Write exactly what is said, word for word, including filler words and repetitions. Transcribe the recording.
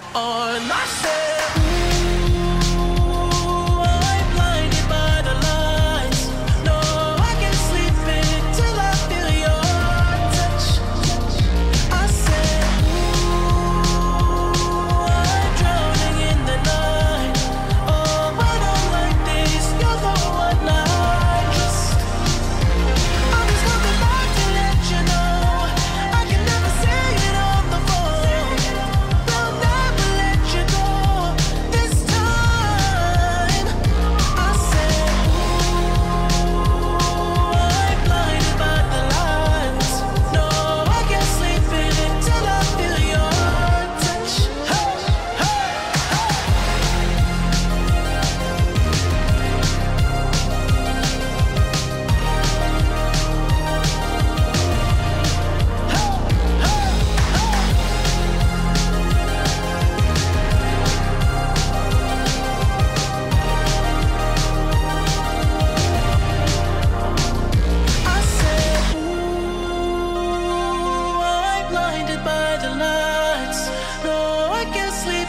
on. I said, ooh, I'm blinded by the lights. No, I can't sleep until I feel your touch. I said, ooh, I'm drowning in the night. Oh, when I'm like this, you're the one I trust. I'm just coming back to let you know I can never say it on the phone. They'll never let you go this time. I said, ooh, I'm blinded by the lights. No, I can't sleep until I feel your touch. Hey, hey, I said, ooh, I'm blinded by the lights. No, I can't sleep